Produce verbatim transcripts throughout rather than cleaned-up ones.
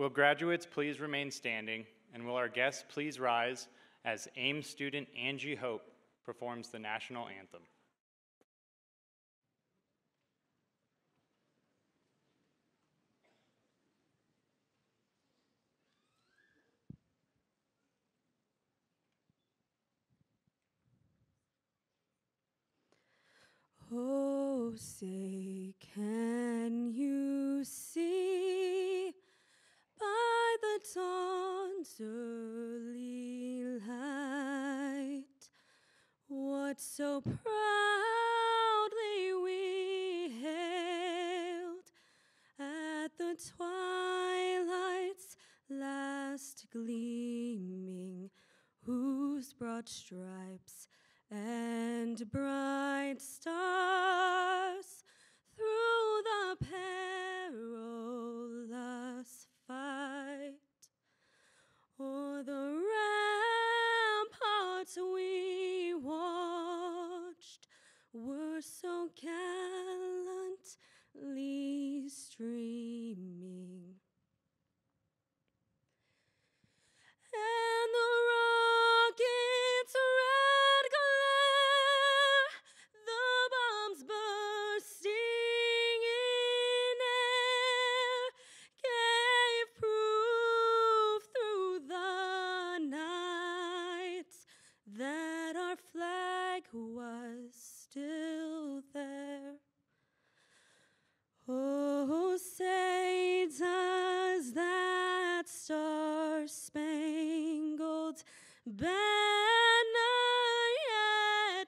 Will graduates please remain standing, and will our guests please rise as Ames student Angie Hope performs the national anthem. Oh, say, can you see by the dawn's early light what so proudly we hailed at the twilight's last gleaming, whose broad stripes and bright stars through the perilous fight o'er the ramparts we watched were so gallantly streaming. And the rockets' red glare, the bombs bursting in air, gave proof through the night that our flag was still there. Oh, say does that star-spangled banner yet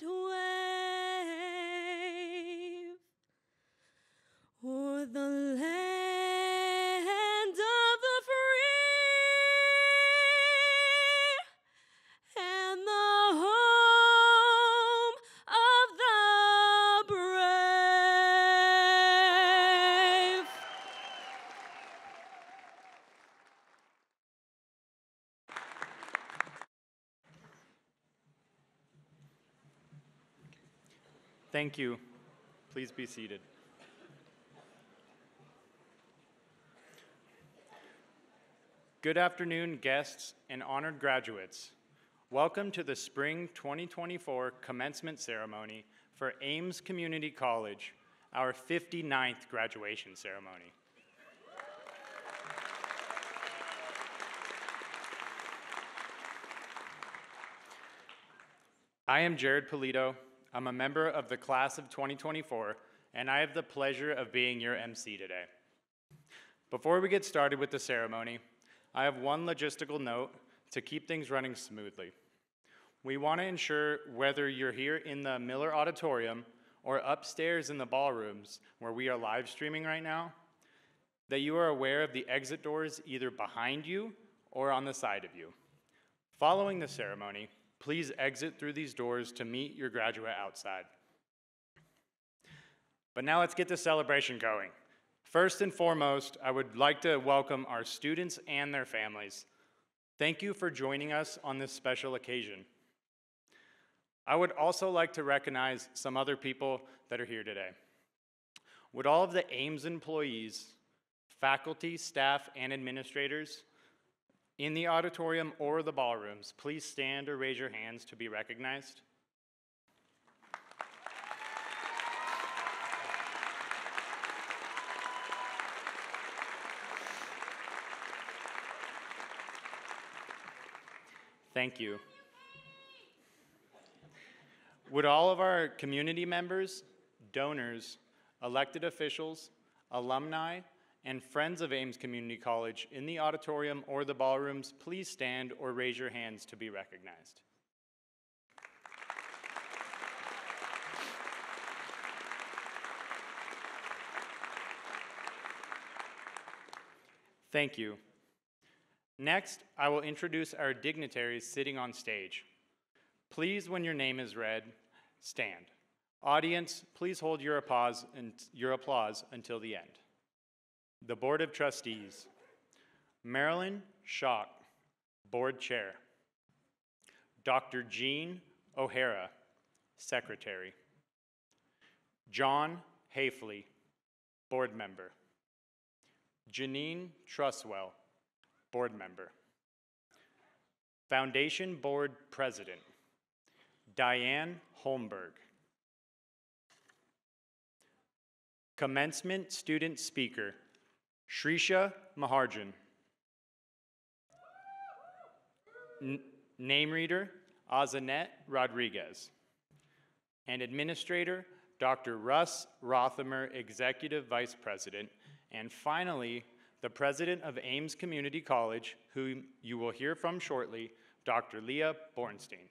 wave o'er the land of the free and the home of the brave? Thank you. Please be seated. Good afternoon, guests and honored graduates. Welcome to the Spring twenty twenty-four Commencement Ceremony for Ames Community College, our fifty-ninth graduation ceremony. I am Jared Polito. I'm a member of the class of twenty twenty-four, and I have the pleasure of being your M C today. Before we get started with the ceremony, I have one logistical note to keep things running smoothly. We want to ensure whether you're here in the Miller Auditorium or upstairs in the ballrooms where we are live streaming right now, that you are aware of the exit doors either behind you or on the side of you. Following the ceremony, please exit through these doors to meet your graduate outside. But now let's get the celebration going. First and foremost, I would like to welcome our students and their families. Thank you for joining us on this special occasion. I would also like to recognize some other people that are here today. Would all of the Ames employees, faculty, staff, and administrators in the auditorium or the ballrooms please stand or raise your hands to be recognized? Thank you. Would all of our community members, donors, elected officials, alumni, and friends of Ames Community College in the auditorium or the ballrooms please stand or raise your hands to be recognized? Thank you. Next, I will introduce our dignitaries sitting on stage. Please, when your name is read, stand. Audience, please hold your applause, and your applause until the end. The Board of Trustees. Marilyn Schock, Board Chair. Doctor Jean O'Hara, Secretary. John Hafley, Board Member. Janine Truswell, Board Member. Foundation Board President, Diane Holmberg. Commencement Student Speaker, Shrisha Maharjan. N Name Reader, Azanet Rodriguez. And Administrator, Doctor Russ Rothamer, Executive Vice President. And finally, the President of Ames Community College, who you will hear from shortly, Doctor Leah Bornstein.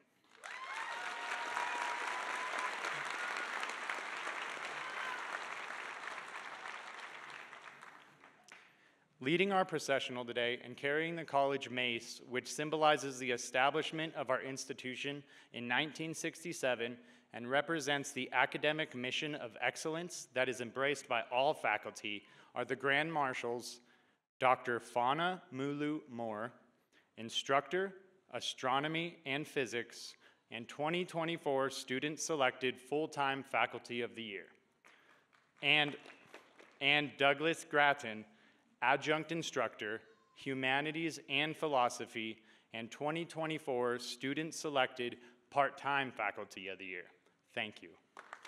Leading our processional today and carrying the college mace, which symbolizes the establishment of our institution in nineteen sixty-seven and represents the academic mission of excellence that is embraced by all faculty, are the Grand Marshals, Doctor Fauna Mulu Moore, Instructor, Astronomy and Physics, and twenty twenty-four Student Selected Full-Time Faculty of the Year, and, and Douglas Gratton, Adjunct Instructor, Humanities and Philosophy, and twenty twenty-four Student Selected Part-Time Faculty of the Year. Thank you.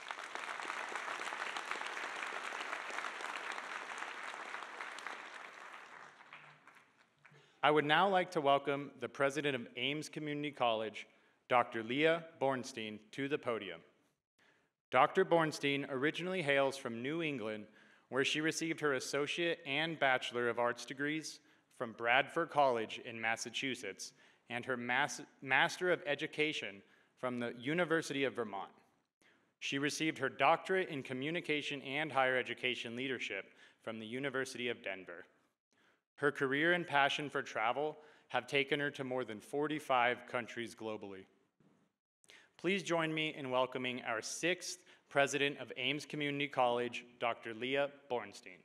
I would now like to welcome the President of Ames Community College, Doctor Leah Bornstein, to the podium. Doctor Bornstein originally hails from New England, where she received her Associate and Bachelor of Arts degrees from Bradford College in Massachusetts and her Mas Master of Education from the University of Vermont. She received her doctorate in Communication and Higher Education Leadership from the University of Denver. Her career and passion for travel have taken her to more than forty-five countries globally. Please join me in welcoming our sixth President of Ames Community College, Doctor Leah Bornstein.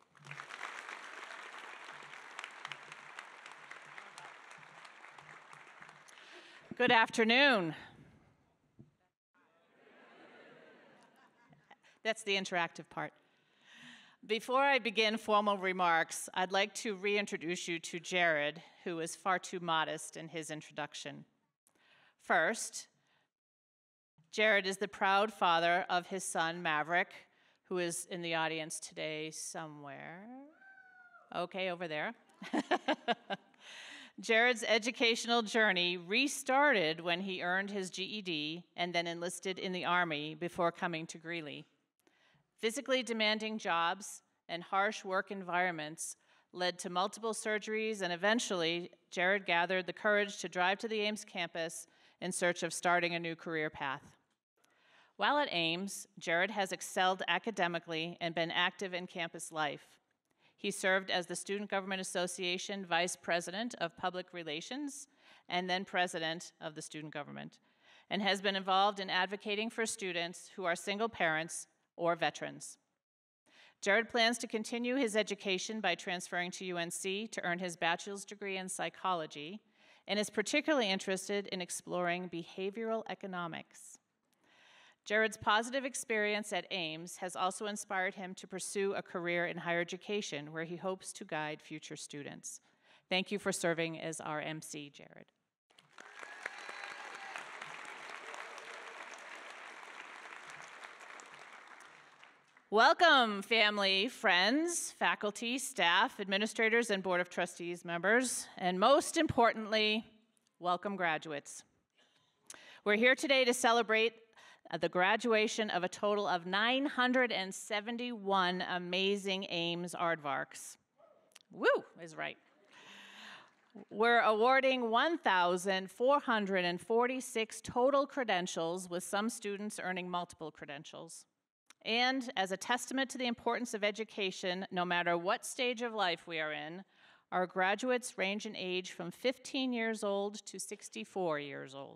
Good afternoon. That's the interactive part. Before I begin formal remarks, I'd like to reintroduce you to Jared, who is far too modest in his introduction. First, Jared is the proud father of his son, Maverick, who is in the audience today somewhere. Okay, over there. Jared's educational journey restarted when he earned his G E D and then enlisted in the Army before coming to Greeley. Physically demanding jobs and harsh work environments led to multiple surgeries, and eventually, Jared gathered the courage to drive to the Ames campus in search of starting a new career path. While at Ames, Jared has excelled academically and been active in campus life. He served as the Student Government Association Vice President of Public Relations and then President of the Student Government, and has been involved in advocating for students who are single parents or veterans. Jared plans to continue his education by transferring to U N C to earn his bachelor's degree in psychology, and is particularly interested in exploring behavioral economics. Jared's positive experience at Ames has also inspired him to pursue a career in higher education, where he hopes to guide future students. Thank you for serving as our M C, Jared. Welcome, family, friends, faculty, staff, administrators, and Board of Trustees members, and most importantly, welcome graduates. We're here today to celebrate the graduation of a total of nine hundred seventy-one amazing Ames aardvarks. Woo is right. We're awarding one thousand four hundred forty-six total credentials, with some students earning multiple credentials. And as a testament to the importance of education, no matter what stage of life we are in, our graduates range in age from fifteen years old to sixty-four years old.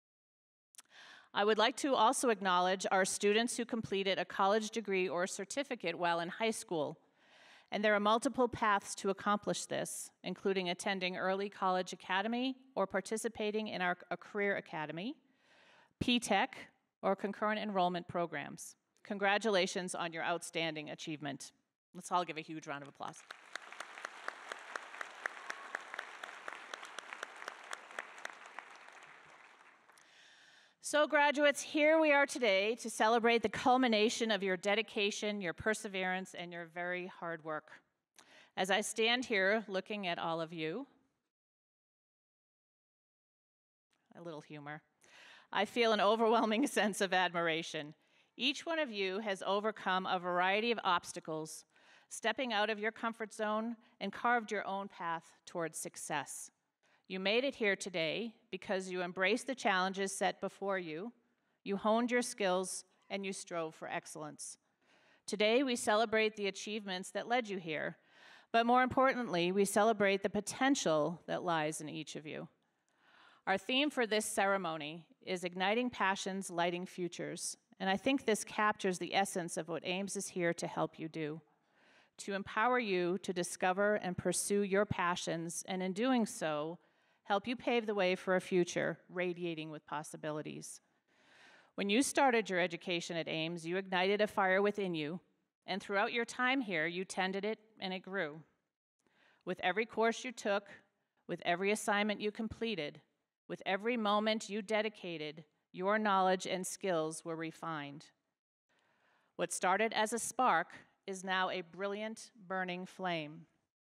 I would like to also acknowledge our students who completed a college degree or certificate while in high school. And there are multiple paths to accomplish this, including attending early college academy or participating in our a career academy, P TEC, or concurrent enrollment programs. Congratulations on your outstanding achievement. Let's all give a huge round of applause. So graduates, here we are today to celebrate the culmination of your dedication, your perseverance, and your very hard work. As I stand here looking at all of you, a little humor, I feel an overwhelming sense of admiration. Each one of you has overcome a variety of obstacles, stepping out of your comfort zone and carved your own path towards success. You made it here today because you embraced the challenges set before you, you honed your skills, and you strove for excellence. Today, we celebrate the achievements that led you here, but more importantly, we celebrate the potential that lies in each of you. Our theme for this ceremony is Igniting Passions, Lighting Futures, and I think this captures the essence of what Ames is here to help you do, to empower you to discover and pursue your passions, and in doing so, help you pave the way for a future radiating with possibilities. When you started your education at Ames, you ignited a fire within you, and throughout your time here, you tended it and it grew. With every course you took, with every assignment you completed, with every moment you dedicated, your knowledge and skills were refined. What started as a spark is now a brilliant, burning flame.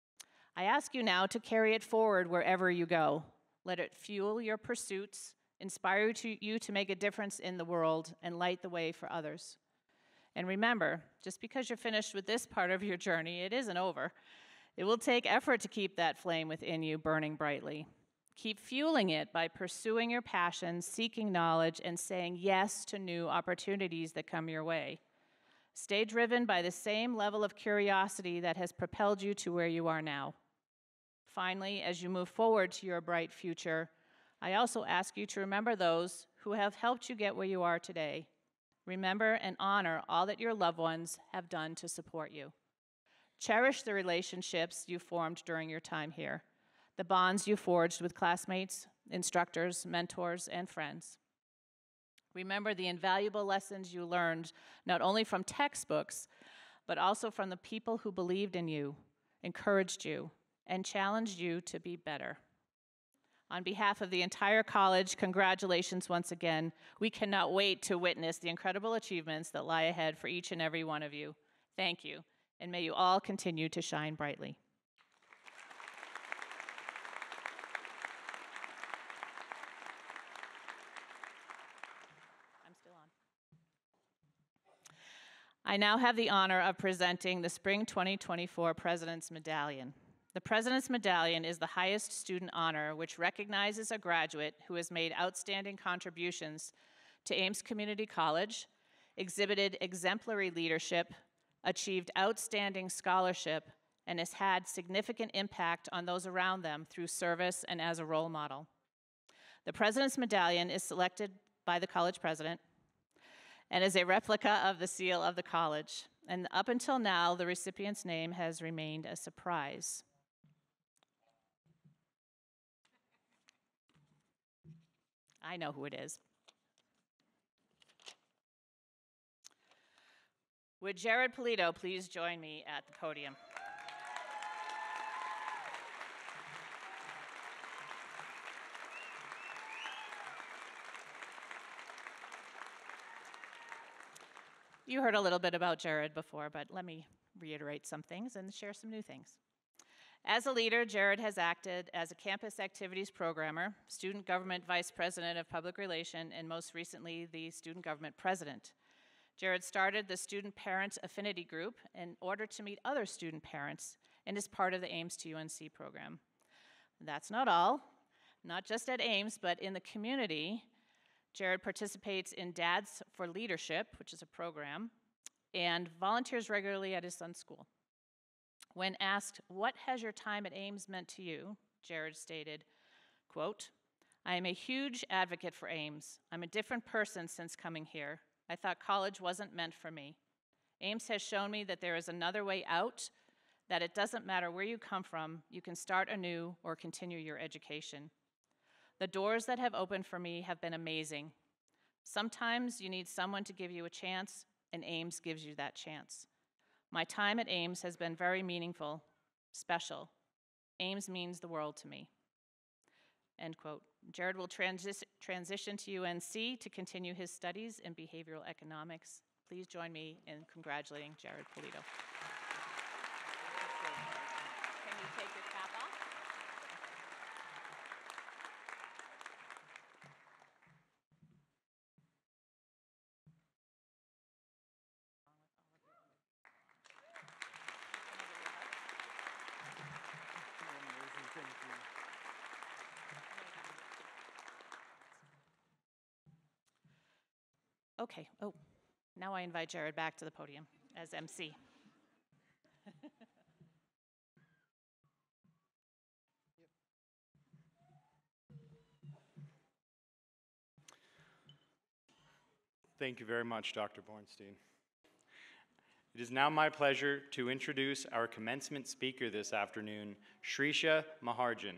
I ask you now to carry it forward wherever you go. Let it fuel your pursuits, inspire you to, you to make a difference in the world, and light the way for others. And remember, just because you're finished with this part of your journey, it isn't over. It will take effort to keep that flame within you burning brightly. Keep fueling it by pursuing your passions, seeking knowledge, and saying yes to new opportunities that come your way. Stay driven by the same level of curiosity that has propelled you to where you are now. Finally, as you move forward to your bright future, I also ask you to remember those who have helped you get where you are today. Remember and honor all that your loved ones have done to support you. Cherish the relationships you formed during your time here, the bonds you forged with classmates, instructors, mentors, and friends. Remember the invaluable lessons you learned not only from textbooks, but also from the people who believed in you, encouraged you, and challenged you to be better. On behalf of the entire college, congratulations once again. We cannot wait to witness the incredible achievements that lie ahead for each and every one of you. Thank you, and may you all continue to shine brightly. I now have the honor of presenting the Spring twenty twenty-four President's Medallion. The President's Medallion is the highest student honor which recognizes a graduate who has made outstanding contributions to Ames Community College, exhibited exemplary leadership, achieved outstanding scholarship, and has had significant impact on those around them through service and as a role model. The President's Medallion is selected by the college president and is a replica of the seal of the college. And up until now, the recipient's name has remained a surprise. I know who it is. Would Jared Polito please join me at the podium? You heard a little bit about Jared before, but let me reiterate some things and share some new things. As a leader, Jared has acted as a campus activities programmer, student government vice president of public relations, and most recently, the student government president. Jared started the Student Parent Affinity Group in order to meet other student parents and is part of the Ames to U N C program. That's not all. Not just at Ames, but in the community, Jared participates in Dads for Leadership, which is a program, and volunteers regularly at his son's school. When asked, what has your time at Ames meant to you, Jared stated, quote, I am a huge advocate for Ames. I'm a different person since coming here. I thought college wasn't meant for me. Ames has shown me that there is another way out, that it doesn't matter where you come from, you can start anew or continue your education. The doors that have opened for me have been amazing. Sometimes you need someone to give you a chance, and Ames gives you that chance. My time at Ames has been very meaningful, special. Ames means the world to me. End quote. Jared will transi transition to U N C to continue his studies in behavioral economics. Please join me in congratulating Jared Polito. Can you take your cap off? Okay, oh, now I invite Jared back to the podium as M C. Thank you very much, Doctor Bornstein. It is now my pleasure to introduce our commencement speaker this afternoon, Shrisha Maharjan.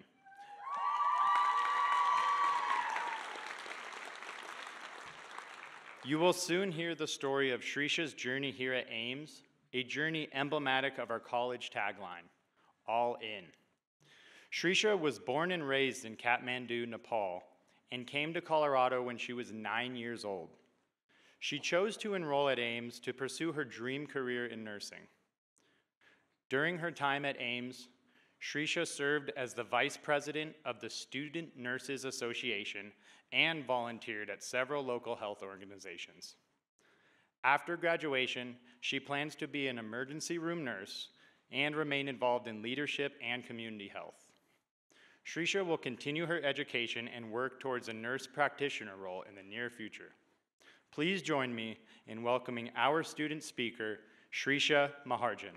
You will soon hear the story of Shrisha's journey here at Ames, a journey emblematic of our college tagline, all in. Shrisha was born and raised in Kathmandu, Nepal, and came to Colorado when she was nine years old. She chose to enroll at Ames to pursue her dream career in nursing. During her time at Ames, Shrisha served as the vice president of the Student Nurses Association and volunteered at several local health organizations. After graduation, she plans to be an emergency room nurse and remain involved in leadership and community health. Shrisha will continue her education and work towards a nurse practitioner role in the near future. Please join me in welcoming our student speaker, Shrisha Maharjan.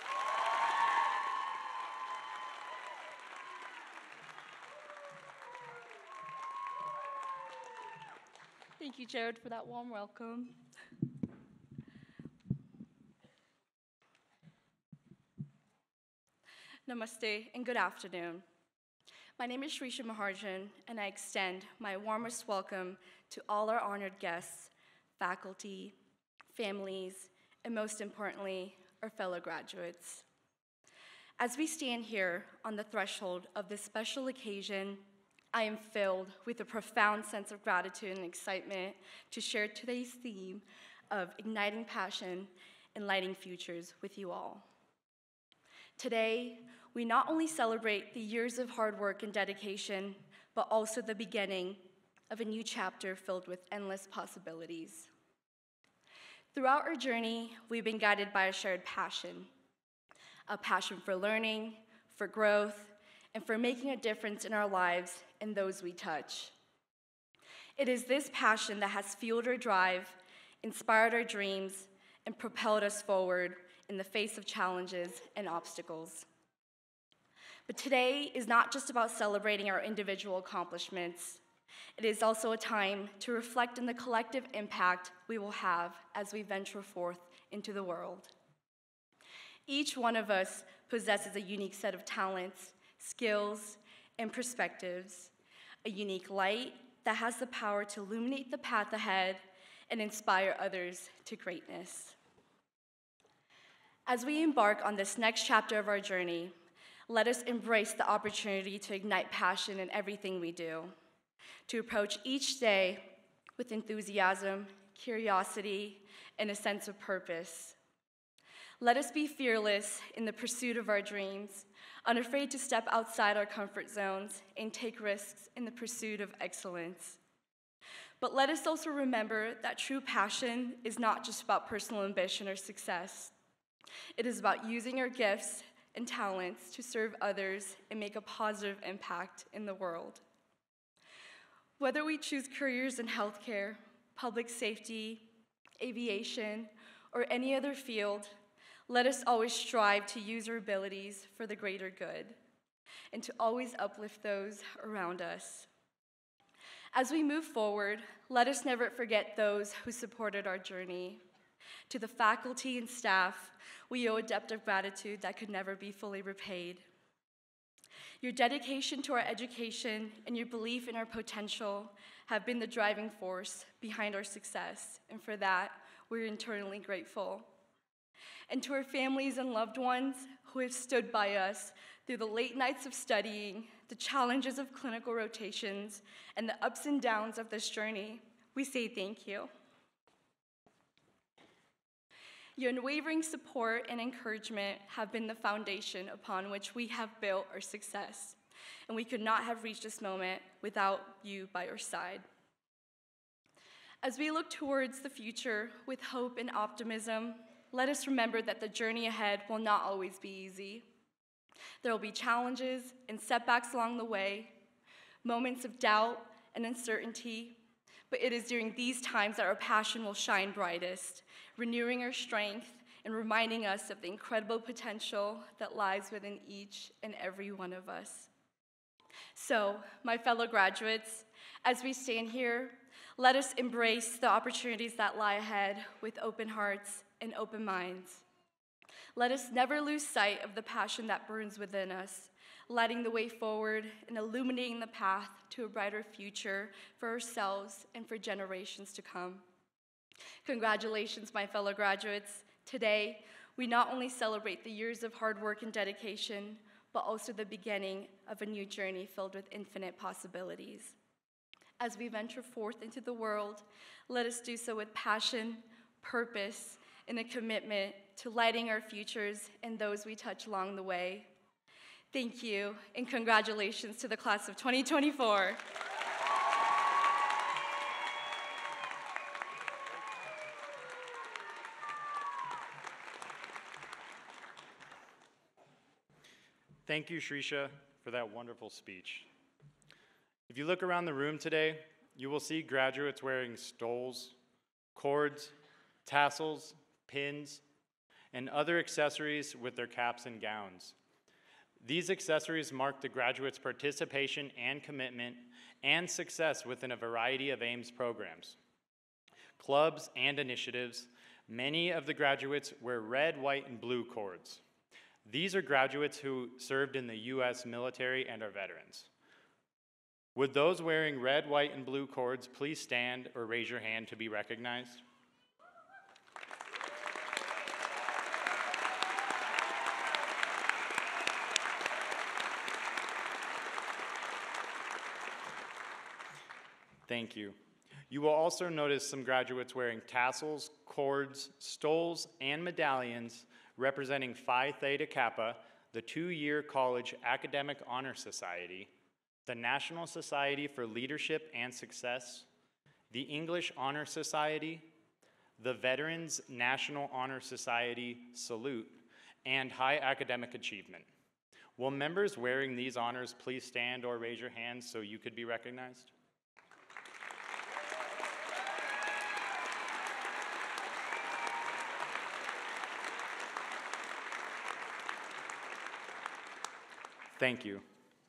Thank you, Jared, for that warm welcome. Namaste and good afternoon. My name is Shrisha Maharjan, and I extend my warmest welcome to all our honored guests, faculty, families, and most importantly, our fellow graduates. As we stand here on the threshold of this special occasion, I am filled with a profound sense of gratitude and excitement to share today's theme of igniting passion and lighting futures with you all. Today, we not only celebrate the years of hard work and dedication, but also the beginning of a new chapter filled with endless possibilities. Throughout our journey, we've been guided by a shared passion, a passion for learning, for growth, and for making a difference in our lives and those we touch. It is this passion that has fueled our drive, inspired our dreams, and propelled us forward in the face of challenges and obstacles. But today is not just about celebrating our individual accomplishments. It is also a time to reflect on the collective impact we will have as we venture forth into the world. Each one of us possesses a unique set of talents, skills, and perspectives, a unique light that has the power to illuminate the path ahead and inspire others to greatness. As we embark on this next chapter of our journey, let us embrace the opportunity to ignite passion in everything we do, to approach each day with enthusiasm, curiosity, and a sense of purpose. Let us be fearless in the pursuit of our dreams, unafraid to step outside our comfort zones and take risks in the pursuit of excellence. But let us also remember that true passion is not just about personal ambition or success. It is about using our gifts and talents to serve others and make a positive impact in the world. Whether we choose careers in healthcare, public safety, aviation, or any other field, let us always strive to use our abilities for the greater good and to always uplift those around us. As we move forward, let us never forget those who supported our journey. To the faculty and staff, we owe a debt of gratitude that could never be fully repaid. Your dedication to our education and your belief in our potential have been the driving force behind our success, and for that, we're eternally grateful. And to our families and loved ones who have stood by us Through the late nights of studying, the challenges of clinical rotations, and the ups and downs of this journey, we say thank you. Your unwavering support and encouragement have been the foundation upon which we have built our success, and we could not have reached this moment without you by our side. As we look towards the future with hope and optimism, let us remember that the journey ahead will not always be easy. There will be challenges and setbacks along the way, moments of doubt and uncertainty, but it is during these times that our passion will shine brightest, renewing our strength and reminding us of the incredible potential that lies within each and every one of us. So, my fellow graduates, as we stand here, let us embrace the opportunities that lie ahead with open hearts and open minds. Let us never lose sight of the passion that burns within us, lighting the way forward and illuminating the path to a brighter future for ourselves and for generations to come. Congratulations, my fellow graduates. Today, we not only celebrate the years of hard work and dedication, but also the beginning of a new journey filled with infinite possibilities. As we venture forth into the world, let us do so with passion, purpose, and a commitment to lighting our futures and those we touch along the way. Thank you, and congratulations to the class of twenty twenty-four. Thank you, Shrisha, for that wonderful speech. If you look around the room today, you will see graduates wearing stoles, cords, tassels, pins, and other accessories with their caps and gowns. These accessories mark the graduates' participation and commitment and success within a variety of Ames programs, clubs, and initiatives. Many of the graduates wear red, white, and blue cords. These are graduates who served in the U S military and are veterans. Would those wearing red, white, and blue cords please stand or raise your hand to be recognized? Thank you. You will also notice some graduates wearing tassels, cords, stoles, and medallions representing Phi Theta Kappa, the two-year college academic honor society, the National Society for Leadership and Success, the English Honor Society, the Veterans National Honor Society Salute, and High Academic Achievement. Will members wearing these honors please stand or raise your hands so you could be recognized? Thank you.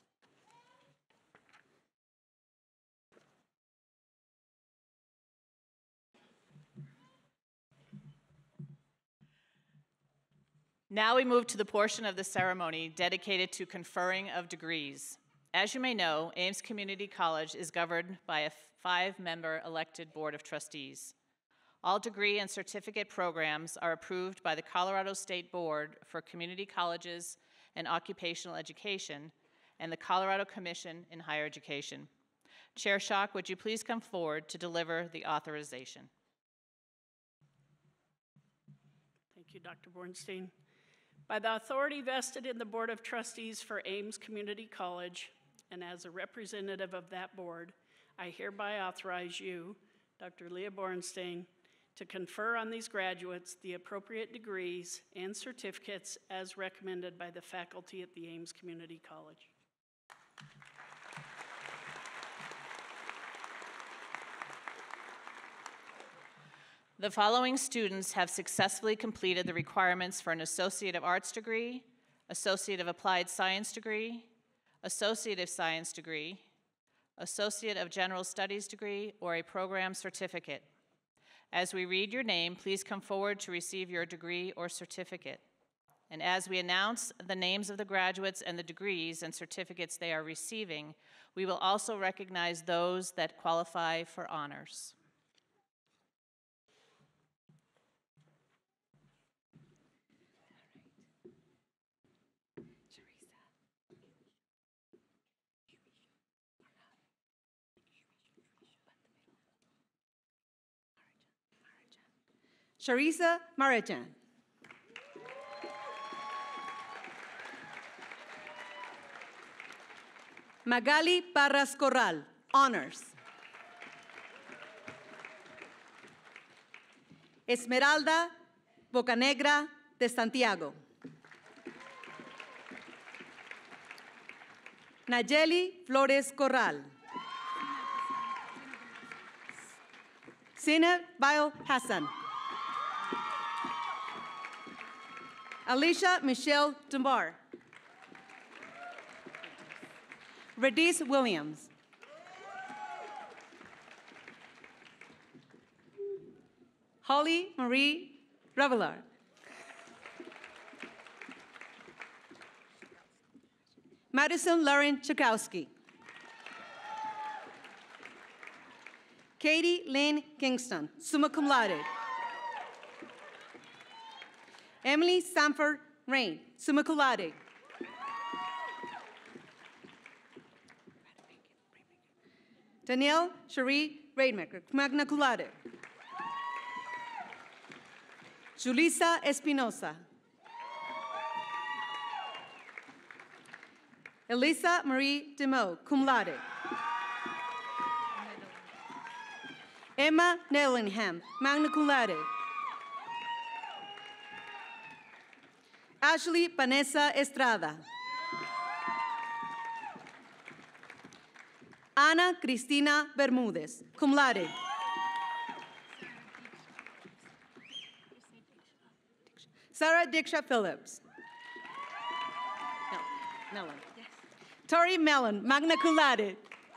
Now we move to the portion of the ceremony dedicated to conferring of degrees. As you may know, Ames Community College is governed by a five-member elected Board of Trustees. All degree and certificate programs are approved by the Colorado State Board for Community Colleges and Occupational Education and the Colorado Commission in Higher Education. Chair Schock, would you please come forward to deliver the authorization? Thank you, Doctor Bornstein. By the authority vested in the Board of Trustees for Ames Community College, and as a representative of that board, I hereby authorize you, Doctor Leah Bornstein, to confer on these graduates the appropriate degrees and certificates as recommended by the faculty at the Ames Community College. The following students have successfully completed the requirements for an Associate of Arts degree, Associate of Applied Science degree, Associate of Science degree, Associate of General Studies degree, or a program certificate. As we read your name, please come forward to receive your degree or certificate. And as we announce the names of the graduates and the degrees and certificates they are receiving, we will also recognize those that qualify for honors. Charissa Marajan. Magali Parras Corral, honors. Esmeralda Bocanegra de Santiago. Nayeli Flores Corral. Sina Bail Hassan. Alicia Michelle Dunbar. Radice Williams. Holly Marie Revelar. Madison Lauren Chakowski. Katie Lynn Kingston, summa cum laude. Emily Sanford Rain, summa cum laude. Danielle Cherie Rainmaker, magna cum laude. Julissa Espinosa. Elisa Marie Demo, cum laude. Emma Nellingham, magna cum laude. Ashley Vanessa Estrada. Ana Cristina Bermúdez, cum laude. Sarah Diksha Phillips. No, Mellon. Yes. Tori Mellon, magna cum laude.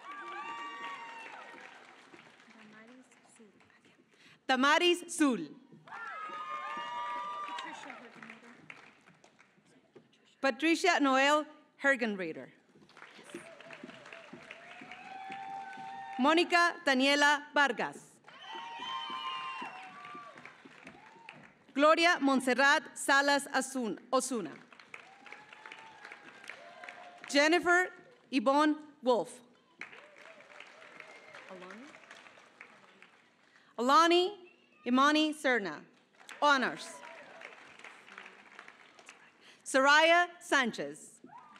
Tamaris Sul. Patricia Noel Hergenreiter. Mónica Daniela Vargas. Gloria Montserrat Salas Asun- Osuna. Jennifer Yvonne Wolf. Alani Imani Serna, honors. Soraya Sanchez.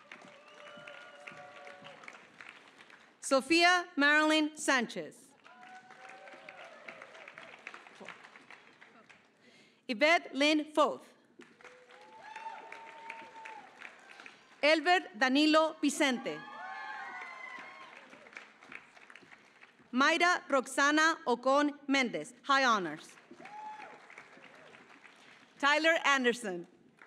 Sofia Marilyn Sanchez. Yvette Lynn Foth. Elbert Danilo Vicente. Mayra Roxana Ocon Mendez, high honors. Tyler Anderson.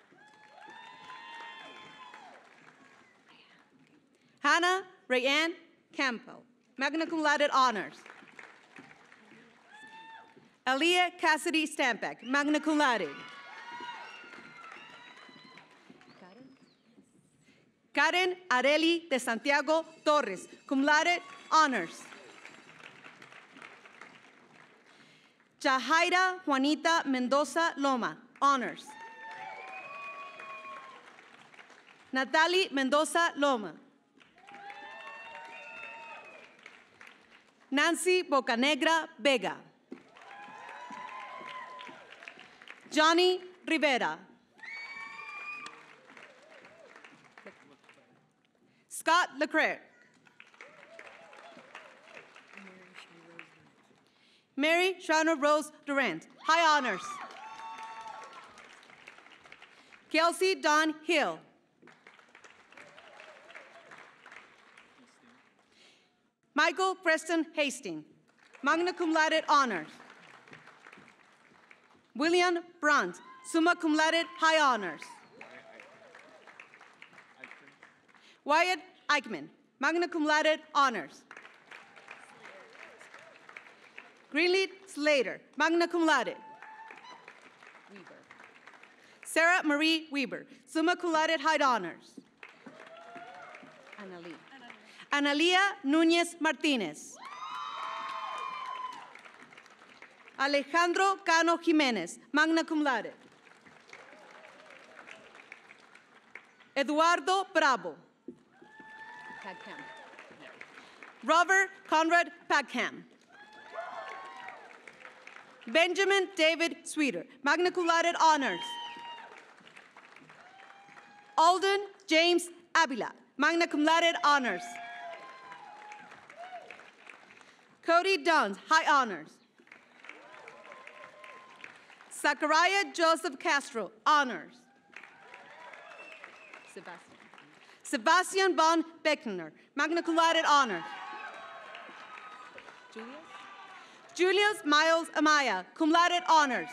Hannah Rayanne Campbell, magna cum laude honors. Aaliyah Cassidy Stampak, magna cum laude. Karen Areli de Santiago Torres, cum laude honors. Jahaira Juanita Mendoza Loma, honors. Natalie Mendoza Loma. Nancy Bocanegra Vega. Johnny Rivera. Scott Leclerc. Mary Shauna Rose Durant, high honors. Kelsey Dawn Hill. Michael Preston Hastings, magna cum laude honors. William Brandt, summa cum laude high honors. Wyatt Eichmann, magna cum laude honors. Greenlee Slater, magna cum laude. Weber. Sarah Marie Weber, summa cum laude high honors. Annalie. Analia Núñez Martínez. Alejandro Cano Jiménez, magna cum laude. Eduardo Bravo. Pagham. Robert Conrad Pagham. Benjamin David Sweeter, magna cum laude honors. Alden James Avila, magna cum laude honors. Cody Duns, high honors. Zachariah Joseph Castro, honors. Sebastian. Sebastian von Beckner, magna cum laude honors. Julius? Julius Miles Amaya, cum laude honors.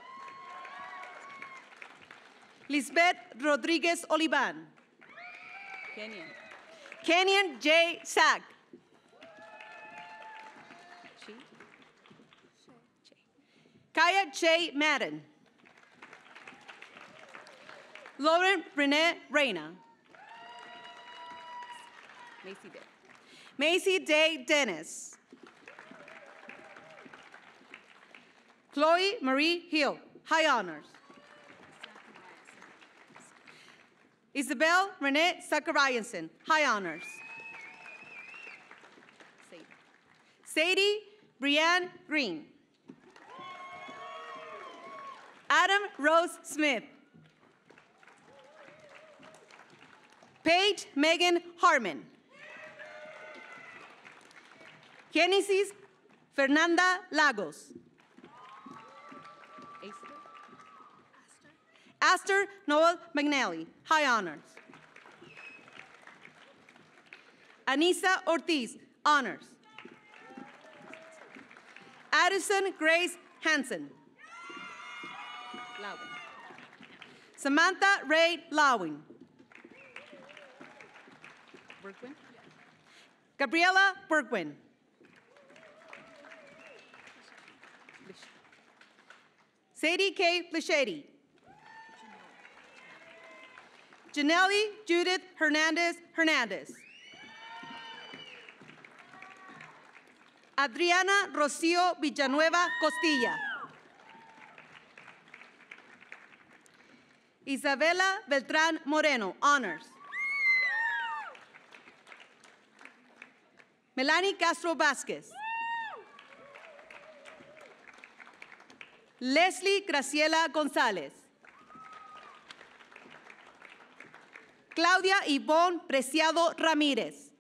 Lisbeth Rodriguez Olivan. Kenyon. Kenyon J. Sack. She? She. Kaya Che Madden. Lauren Renee Reyna. Macy Day. Macy Day Dennis. Chloe Marie Hill, high honors. Isabel Renee Zachariasen, high honors. Sadie, Sadie Brianne Green. Adam Rose Smith. Paige Megan Harmon. Genesis Fernanda Lagos. Aster Noel McNally, high honors. Anissa Ortiz, honors. Addison Grace Hansen. Lawin. Samantha Ray Lawin. Bergwin. Gabriela Bergwin. Sadie K. Flechetti. Janelle Judith Hernandez Hernandez. Adriana Rocio Villanueva Costilla. Isabela Beltrán Moreno, honors. Melanie Castro Vasquez. Leslie Graciela González. Claudia Ivonne Preciado Ramírez.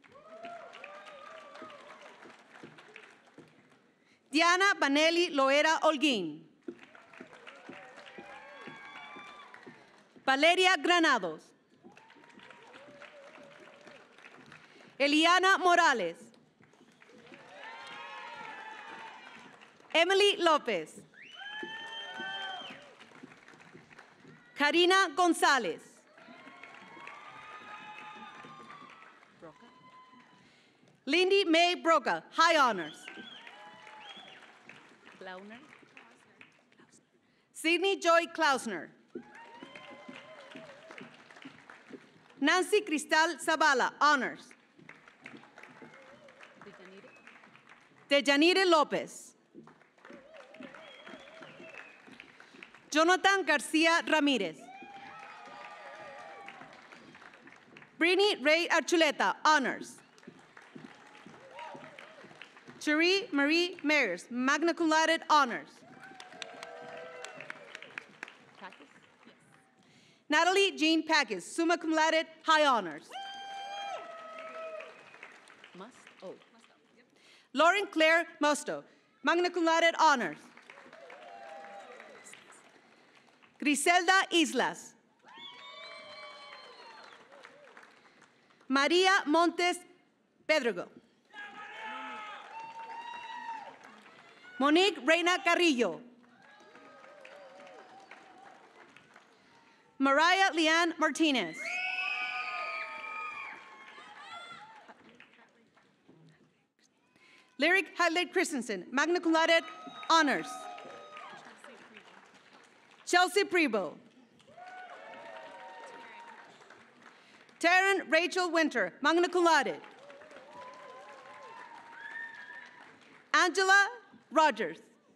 Diana Vanelli Loera Holguín. Valeria Granados. Eliana Morales. Emily López. Karina González. Lindy May Broca, high honors. Klausner. Sydney Joy Klausner. Nancy Cristal Zavala, honors. Dejanire López. Jonathan García Ramírez. Brini Ray Archuleta, honors. Cherie Marie Mayers, magna cum laude honors. Yes. Natalie Jean Packus, summa cum laude, high honors. Must? Oh. Lauren Claire Mosto, magna cum laude honors. Griselda Islas. Maria Montes Pedrego. Monique Reina Carrillo. Mariah Leanne Martinez. Lyric Hadley Christensen, magna cum laude, honors. Chelsea Prebo. Taryn Rachel Winter, magna cum laude. Angela Rogers.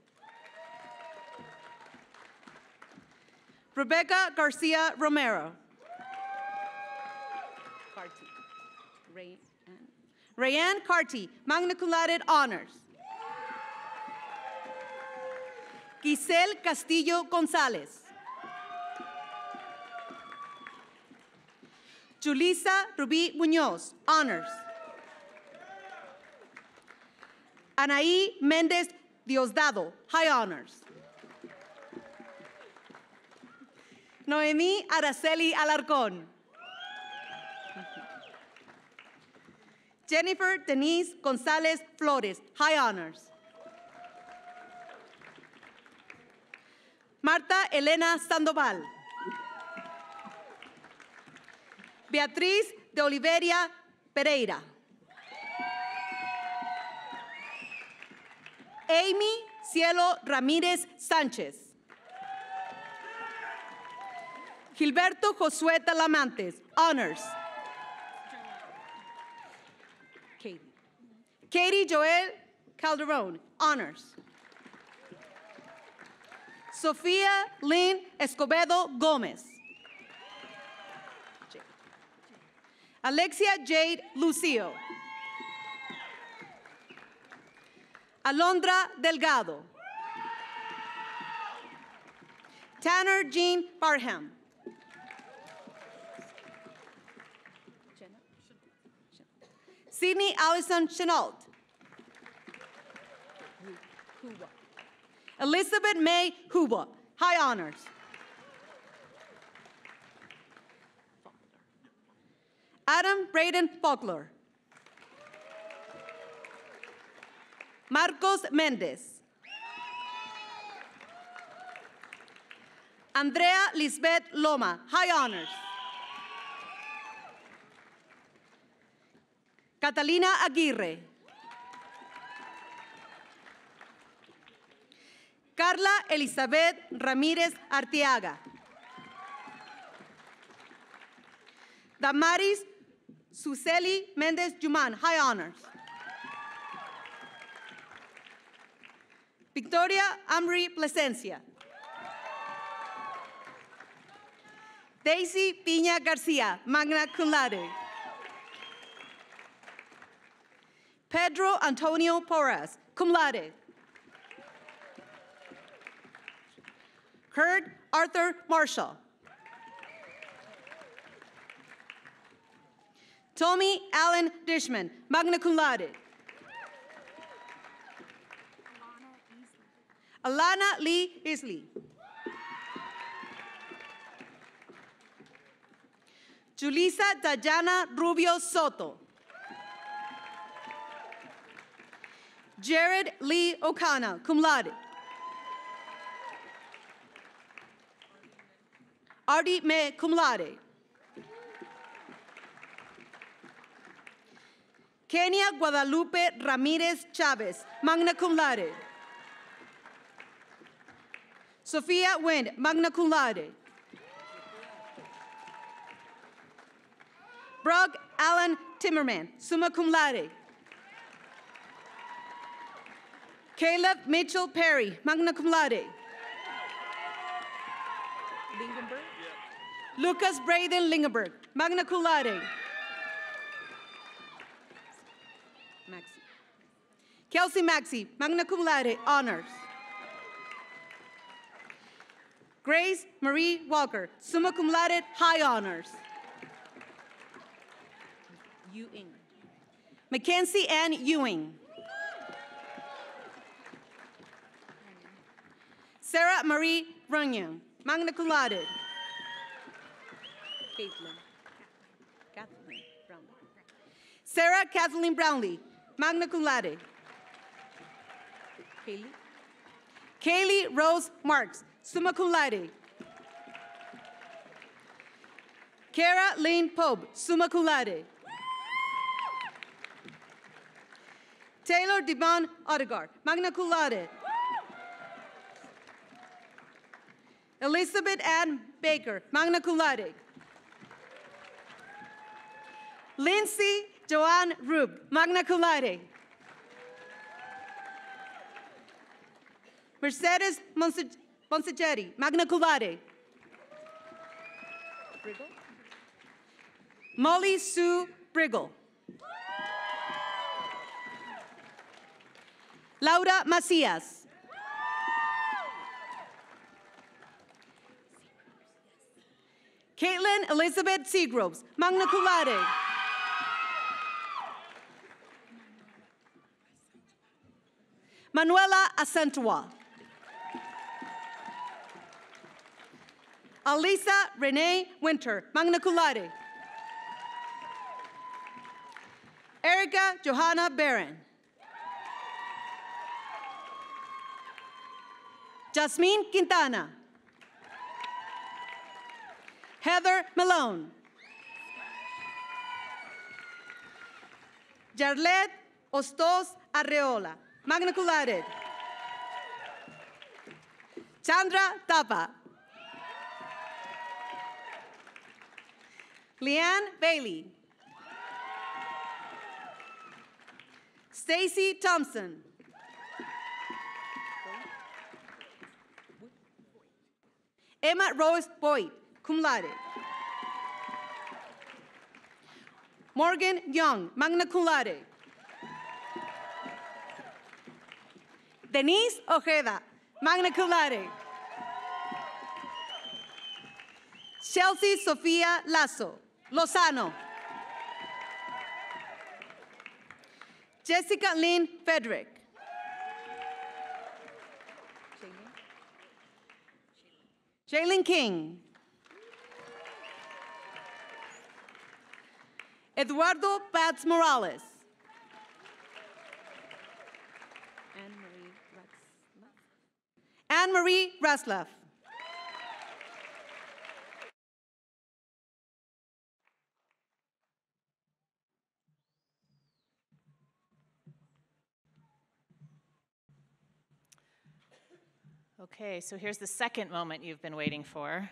Rebecca Garcia Romero. Carty. Rayanne. Rayanne Carty, magna cum laude honors. Giselle Castillo Gonzalez. Julissa Rubí Muñoz, honors. Anaí Méndez Diosdado, high honors. Noemí Araceli Alarcón. Jennifer Denise González Flores, high honors. Marta Elena Sandoval. Beatriz de Oliveria Pereira. Amy Cielo Ramírez Sánchez. Gilberto Josué Talamantes, honors. Katie. Katie Joel Calderon, honors. Sofía Lynn Escobedo Gómez. Alexia Jade Lucio. Alondra Delgado. Tanner Jean Barham. Sydney Allison Chenault. Elizabeth May Huba, high honors. Adam Braden Faulkner. Marcos Mendez. Andrea Lisbeth Loma, high honors. Catalina Aguirre. Carla Elizabeth Ramírez Arteaga. Damaris Suseli Méndez Juman, high honors. Victoria Amri Plasencia. Daisy Piña Garcia, magna cum laude. Pedro Antonio Porras, cum laude. Kurt Arthur Marshall. Tommy Allen Dishman, magna cum laude. Alana Lee Isley. Julissa Dayana Rubio Soto. Jared Lee O'Connor, cum laude. Artie Me, cum laude. Kenia Guadalupe Ramirez Chavez, magna cum laude. Sophia Wind, magna cum laude. Brooke Allen Timmerman, summa cum laude. Caleb Mitchell Perry, magna cum laude. Lingenberg? Yep. Lucas Braden Lingenberg, magna cum laude. Maxi. Kelsey Maxey, magna cum laude, honors. Grace Marie Walker, summa cum laude, high honors. Ewing. Mackenzie Ann Ewing. Sarah Marie Runyon, magna cum laude. Caitlin. Kathleen Brownlee. Sarah Kathleen Brownlee, magna cum laude. Kaylee. Kaylee Rose Marks, summa cum laude. Kara Lynn Pope, summa cum laude. Taylor Devon Odegaard, magna cum laude. Elizabeth Ann Baker, magna cum laude. Lindsay Joanne Rube, magna cum laude. Mercedes Monsegetti, magna cum laude. Briggle. Molly Sue Briggle. Laura Macias. Caitlin Elizabeth Seagroves, magna cum laude. Manuela Acentua. Alisa Renee Winter, magna cum laude. Erica Johanna Barron. Jasmine Quintana. Heather Malone. Jarlet Ostos Arreola, magna cum laude. Chandra Tapa. Leanne Bailey. Stacy Thompson. Emma Rose Boyd, cum laude. Morgan Young, magna cum laude. Denise Ojeda, magna cum laude. Chelsea Sofia Lazo, Lozano. Jessica Lynn Frederick. Jalen King. Eduardo Pats Morales. Anne-Marie Raslaf. Okay, so here's the second moment you've been waiting for.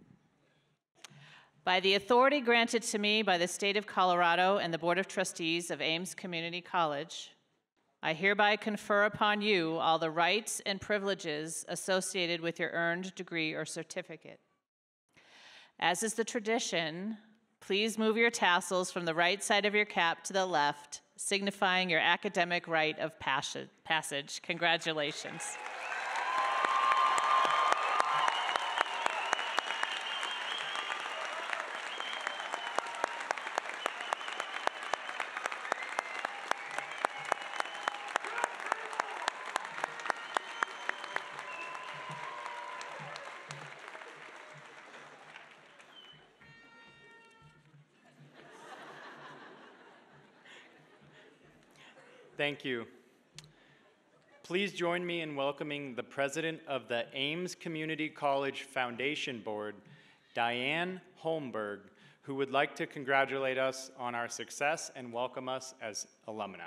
By the authority granted to me by the State of Colorado and the Board of Trustees of Ames Community College, I hereby confer upon you all the rights and privileges associated with your earned degree or certificate. As is the tradition, please move your tassels from the right side of your cap to the left, signifying your academic rite of passage. Congratulations. Thank you. Please join me in welcoming the president of the Ames Community College Foundation Board, Diane Holmberg, who would like to congratulate us on our success and welcome us as alumni.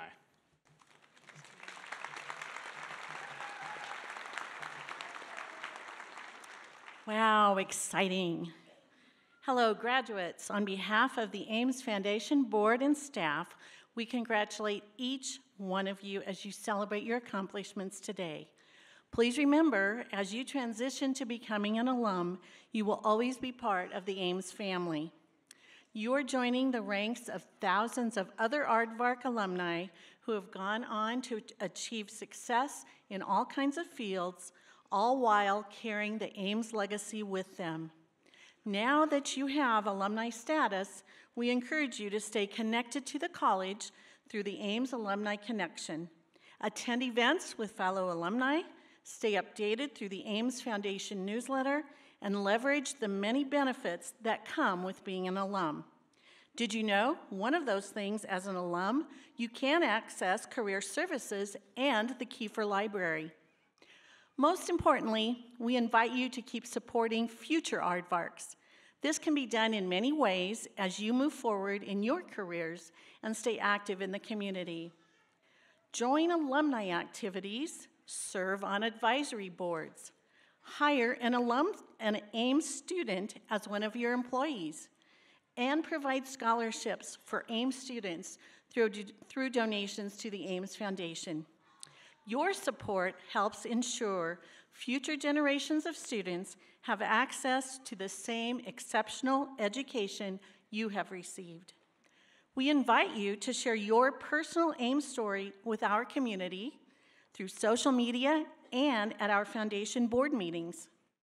Wow, exciting. Hello, graduates. On behalf of the Ames Foundation Board and staff, we congratulate each one of you as you celebrate your accomplishments today. Please remember, as you transition to becoming an alum, you will always be part of the Ames family. You are joining the ranks of thousands of other Aardvark alumni who have gone on to achieve success in all kinds of fields, all while carrying the Ames legacy with them. Now that you have alumni status, we encourage you to stay connected to the college through the Ames Alumni Connection. Attend events with fellow alumni, stay updated through the Ames Foundation newsletter, and leverage the many benefits that come with being an alum. Did you know one of those things as an alum, you can access career services and the Kiefer Library. Most importantly, we invite you to keep supporting future Aardvarks. This can be done in many ways as you move forward in your careers and stay active in the community. Join alumni activities, serve on advisory boards, hire an alum, an Ames student as one of your employees, and provide scholarships for Ames students through, through donations to the Ames Foundation. Your support helps ensure future generations of students have access to the same exceptional education you have received. We invite you to share your personal Ames story with our community through social media and at our foundation board meetings.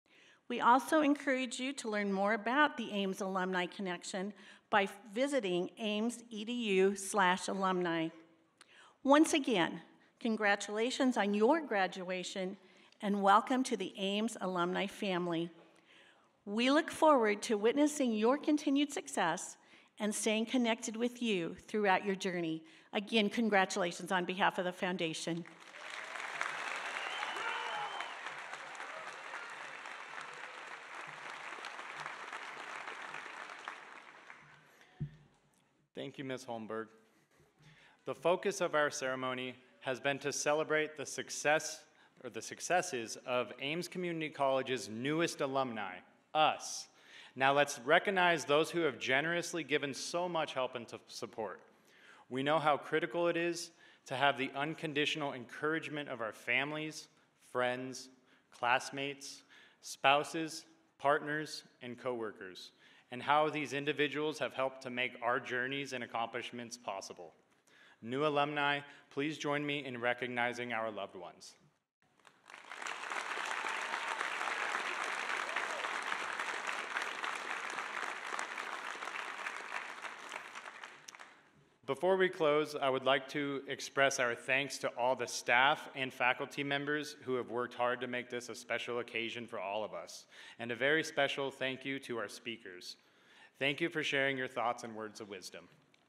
We also encourage you to learn more about the Ames Alumni Connection by visiting ames.edu slash alumni. Once again, congratulations on your graduation and welcome to the Ames alumni family. We look forward to witnessing your continued success and staying connected with you throughout your journey. Again, congratulations on behalf of the foundation. Thank you, Miz Holmberg. The focus of our ceremony has been to celebrate the success or the successes of Ames Community College's newest alumni, us. Now let's recognize those who have generously given so much help and support. We know how critical it is to have the unconditional encouragement of our families, friends, classmates, spouses, partners, and coworkers, and how these individuals have helped to make our journeys and accomplishments possible. New alumni, please join me in recognizing our loved ones. Before we close, I would like to express our thanks to all the staff and faculty members who have worked hard to make this a special occasion for all of us. And a very special thank you to our speakers. Thank you for sharing your thoughts and words of wisdom.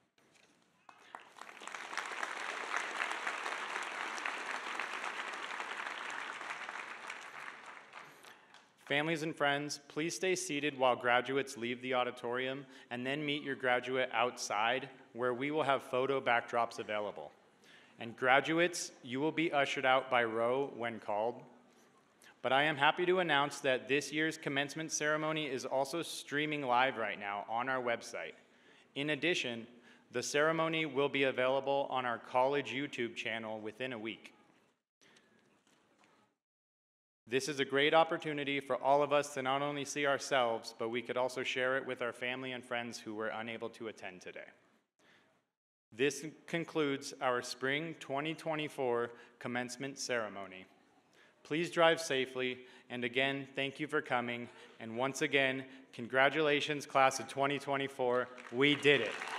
Families and friends, please stay seated while graduates leave the auditorium and then meet your graduate outside where we will have photo backdrops available. And graduates, you will be ushered out by row when called. But I am happy to announce that this year's commencement ceremony is also streaming live right now on our website. In addition, the ceremony will be available on our college YouTube channel within a week. This is a great opportunity for all of us to not only see ourselves, but we could also share it with our family and friends who were unable to attend today. This concludes our Spring twenty twenty-four commencement ceremony. Please drive safely, and again, thank you for coming, and once again, congratulations, class of twenty twenty-four, we did it.